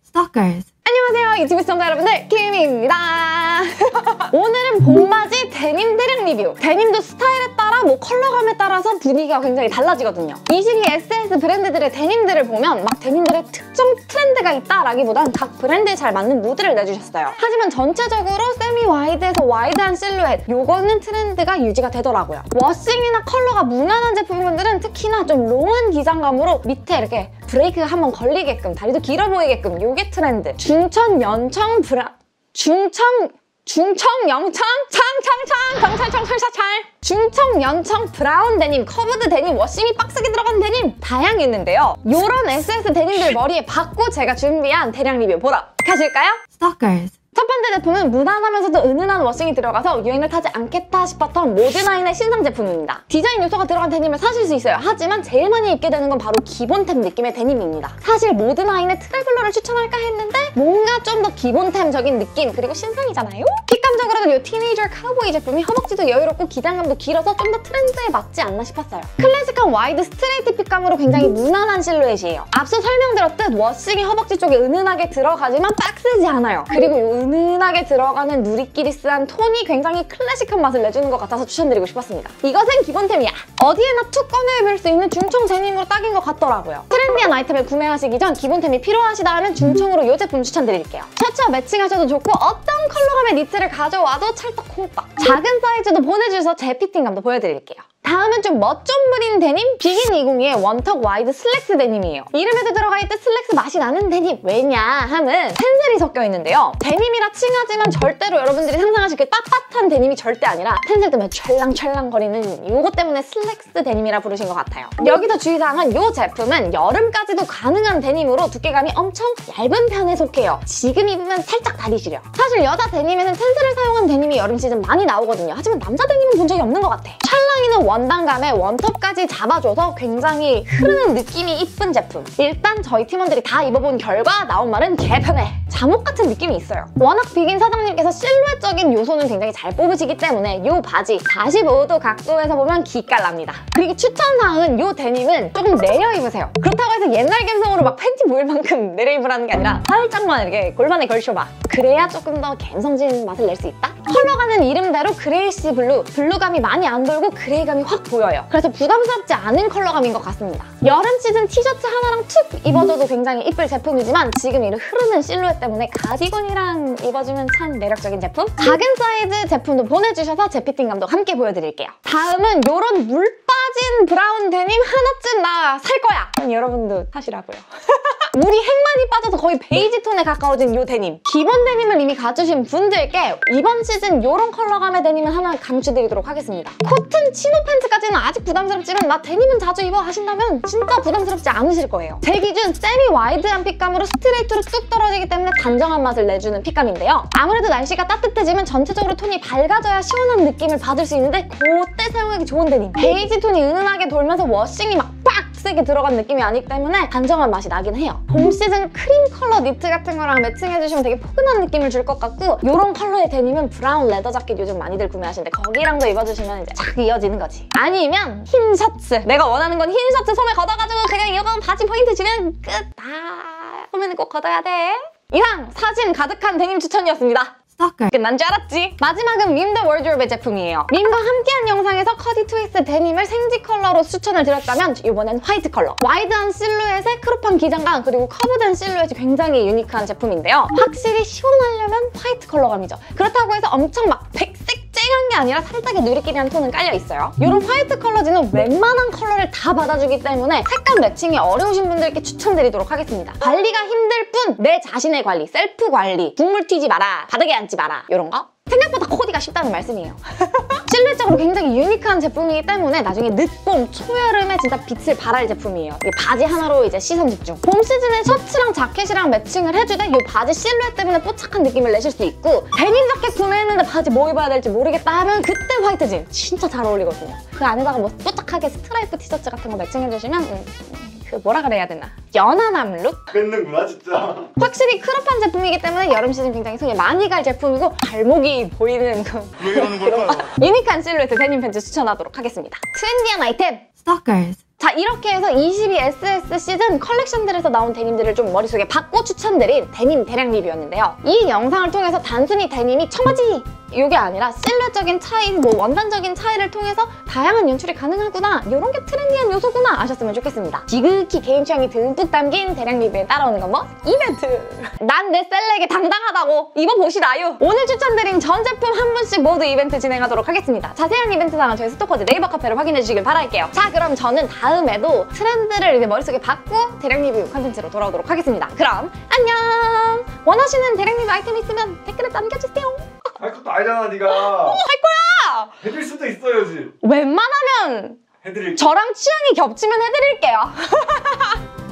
Stalkers. 안녕하세요, 유튜브 시청자 여러분들, 김희입니다. 오늘은 봄맞이 데님 대량 리뷰. 데님도 스타일에 따라 컬러감에 따라서 분위기가 굉장히 달라지거든요. 이 시기 SS 브랜드들의 데님들을 보면 막 데님들의 특정 트렌드가 있다라기보단 각 브랜드에 잘 맞는 무드를 내주셨어요. 하지만 전체적으로 세미 와이드에서 와이드한 실루엣, 요거는 트렌드가 유지가 되더라고요. 워싱이나 컬러가 무난한 제품들은 특히나 좀 롱한 기장감으로 밑에 이렇게 브레이크가 한번 걸리게끔, 다리도 길어 보이게끔, 요게 트렌드. 중청, 영청, 중청, 연청, 브라운 데님, 커브드 데님, 워싱이 빡세게 들어간 데님 다양했는데요. 요런 SS 데님들 머리에 박고 제가 준비한 대량 리뷰 보러 가실까요? Stalkers. 첫 번째 제품은 무난하면서도 은은한 워싱이 들어가서 유행을 타지 않겠다 싶었던 모드나인의 신상 제품입니다. 디자인 요소가 들어간 데님을 사실 수 있어요. 하지만 제일 많이 입게 되는 건 바로 기본템 느낌의 데님입니다. 사실 모드나인의 트래블러를 추천할까 했는데 뭔가 좀 더 기본템적인 느낌, 그리고 신상이잖아요? 핏감적으로는 이 티네이저 카우보이 제품이 허벅지도 여유롭고 기장감도 길어서 좀 더 트렌드에 맞지 않나 싶었어요. 클래식한 와이드 스트레이트 핏감으로 굉장히 무난한 실루엣이에요. 앞서 설명드렸듯 워싱이 허벅지 쪽에 은은하게 들어가지만 빡세지 않아요. 그리고 이 은은하게 들어가는 누리끼리스한 톤이 굉장히 클래식한 맛을 내주는 것 같아서 추천드리고 싶었습니다. 이것은 기본템이야. 어디에나 툭 꺼내 입을 수 있는 중청 데님으로 딱인 것 같더라고요. 트렌디한 아이템을 구매하시기 전 기본템이 필요하시다면 중청으로 이 제품 추천드릴게요. 셔츠와 매칭하셔도 좋고 어떤 컬러감의 니트를 가져와도 찰떡콩떡. 작은 사이즈도 보내주셔서 제 피팅감도 보여드릴게요. 다음은 좀 멋 좀 부린 데님, 비긴 202의 원턱 와이드 슬랙스 데님이에요. 이름에도 들어가 있듯 슬랙스 맛이 나는 데님. 왜냐 하면 텐셀이 섞여 있는데요. 데님이라 칭하지만 절대로 여러분들이 상상하실 그 빳빳한 데님이 절대 아니라 텐셀 때문에 촤랑촤랑거리는 요거 때문에 슬랙스 데님이라 부르신 것 같아요. 여기서 주의사항은 이 제품은 여름까지도 가능한 데님으로 두께감이 엄청 얇은 편에 속해요. 지금 입으면 살짝 다리 시려. 사실 여자 데님에는 텐셀을 사용한 데님이 여름 시즌 많이 나오거든요. 하지만 남자 데님은 본 적이 없는 것 같아. 찰랑이는 원단감에 원톱까지 잡아줘서 굉장히 흐르는 느낌이 이쁜 제품. 일단 저희 팀원들이 다 입어본 결과 나온 말은 개편해. 잠옷 같은 느낌이 있어요. 워낙 비긴 사장님께서 실루엣적인 요소는 굉장히 잘 뽑으시기 때문에 이 바지 45도 각도에서 보면 기깔납니다. 그리고 추천사항은 이 데님은 조금 내려 입으세요. 그렇다고 해서 옛날 감성으로 막 팬티 보일 만큼 내려 입으라는 게 아니라 살짝만 이렇게 골반에 걸쳐봐. 그래야 조금 더 감성진 맛을 낼 수 있다? 컬러가는 이름대로 그레이시 블루, 블루감이 많이 안 돌고 그레이감이 확 보여요. 그래서 부담스럽지 않은 컬러감인 것 같습니다. 여름 시즌 티셔츠 하나랑 툭 입어줘도 굉장히 이쁠 제품이지만 지금 이 흐르는 실루엣 때문에 가디건이랑 입어주면 참 매력적인 제품? 작은 사이즈 제품도 보내주셔서 제 피팅감도 함께 보여드릴게요. 다음은 이런 물 빠진 브라운 데님 하나쯤 나 살 거야! 여러분도 사시라고요. 물이 핵많이 빠져서 거의 베이지 톤에 가까워진 이 데님. 기본 데님을 이미 가지신 분들께 이번 시즌 이런 컬러감의 데님을 하나 강추드리도록 하겠습니다. 코튼 치노 팬츠까지는 아직 부담스럽지만 나 데님은 자주 입어 하신다면 진짜 부담스럽지 않으실 거예요. 제 기준 세미 와이드한 핏감으로 스트레이트로 뚝 떨어지기 때문에 단정한 맛을 내주는 핏감인데요. 아무래도 날씨가 따뜻해지면 전체적으로 톤이 밝아져야 시원한 느낌을 받을 수 있는데 그때 사용하기 좋은 데님. 베이지 톤이 은은하게 돌면서 워싱이 막 빡 세게 들어간 느낌이 아니기 때문에 단정한 맛이 나긴 해요. 봄 시즌 크림 컬러 니트 같은 거랑 매칭해주시면 되게 포근한 느낌을 줄 것 같고 이런 컬러의 데님은 브라운 레더 자켓 요즘 많이들 구매하시는데 거기랑도 입어주시면 이제 착 이어지는 거지. 아니면 흰 셔츠. 내가 원하는 건 흰 셔츠 소매 걷어가지고 그냥 이거 바지 포인트 주면 끝. 소매는 꼭 걷어야 돼. 이상 사진 가득한 데님 추천이었습니다. Stalker. 끝난 줄 알았지? 마지막은 밈 더 월드롭의 제품이에요. 밈과 함께한 영상에서 커디 트위스트 데님을 생지 컬러로 추천을 드렸다면 이번엔 화이트 컬러. 와이드한 실루엣에 크롭한 기장감 그리고 커브된 실루엣이 굉장히 유니크한 제품인데요. 확실히 시원하려면 화이트 컬러감이죠. 그렇다고 해서 엄청 막 백색 쨍한 게 아니라 살짝의 누리끼리한 톤은 깔려있어요. 이런 화이트 컬러지는 웬만한 컬러를 다 받아주기 때문에 색감 매칭이 어려우신 분들께 추천드리도록 하겠습니다. 관리가 힘들 뿐 내 자신의 관리, 셀프 관리, 국물 튀지 마라, 바닥에 앉지 마라 이런 거? 생각보다 코디가 쉽다는 말씀이에요. 실내적으로 굉장히 유니크한 제품이기 때문에 나중에 늦봄, 초여름에 진짜 빛을 발할 제품이에요. 이 바지 하나로 이제 시선 집중. 봄 시즌에 셔츠랑 자켓이랑 매칭을 해주되 이 바지 실루엣 때문에 뽀짝한 느낌을 내실 수 있고 데님 자켓 구매했는데 바지 뭐 입어야 될지 모르겠다 하면 그때 화이트 진 진짜 잘 어울리거든요. 그 안에다가 뭐 뽀짝하게 스트라이프 티셔츠 같은 거 매칭해주시면 그 뭐라 그래야 되나? 연하남 룩? 뺏는구나 진짜. 확실히 크롭한 제품이기 때문에 여름 시즌 굉장히 손이 많이 갈 제품이고 발목이 보이는 왜 이러는 걸까요? 유니크한 실루엣의 데님 팬츠 추천하도록 하겠습니다. 트렌디한 아이템! Stalkers. 자, 이렇게 해서 22SS 시즌 컬렉션들에서 나온 데님들을 좀 머릿속에 받고 추천드린 데님 대량 리뷰였는데요. 이 영상을 통해서 단순히 데님이 청바지! 이게 아니라 실루엣적인 차이, 뭐 원단적인 차이를 통해서 다양한 연출이 가능하구나, 이런 게 트렌디한 요소구나 아셨으면 좋겠습니다. 지극히 개인 취향이 듬뿍 담긴 대량 리뷰에 따라오는 건 뭐? 이벤트! 난 내 셀렉에 당당하다고 입어보시라유! 오늘 추천드린 전 제품 한 분씩 모두 이벤트 진행하도록 하겠습니다. 자세한 이벤트 사항은 저희 스토커즈 네이버 카페를 확인해 주시길 바랄게요. 자, 그럼 저는 다음에도 트렌드를 이제 머릿속에 받고 대량 리뷰 컨텐츠로 돌아오도록 하겠습니다. 그럼 안녕! 원하시는 대량 리뷰 아이템 있으면 댓글에 남겨주세요. 할 것도 아니잖아, 네가. 할 거야! 해줄 수도 있어야지. 웬만하면 해드릴게. 저랑 취향이 겹치면 해드릴게요.